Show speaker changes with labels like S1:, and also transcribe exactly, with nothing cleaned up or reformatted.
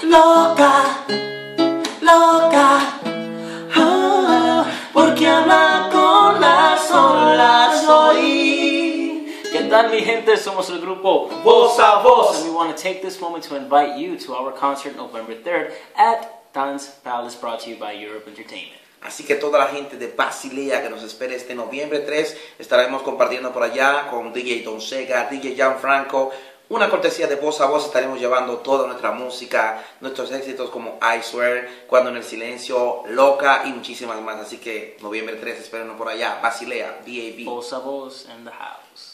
S1: loca, loca, oh, porque habla con las olas hoy.
S2: ¿Qué tal, mi gente? Somos el grupo
S1: Voz a Voz.
S2: And we want to take this moment to invite you to our concert November third at Dance Palace, brought to you by Europe Entertainment.
S1: Así que toda la gente de Basilea que nos espere este noviembre tres, estaremos compartiendo por allá con D J Don Sega, D J Gianfranco, una cortesía de Voz a Voz. Estaremos llevando toda nuestra música, nuestros éxitos como I Swear, Cuando en el Silencio, Loca y muchísimas más. Así que noviembre tres, espérenos por allá, Basilea, D A B.
S2: Voz a Voz in the house.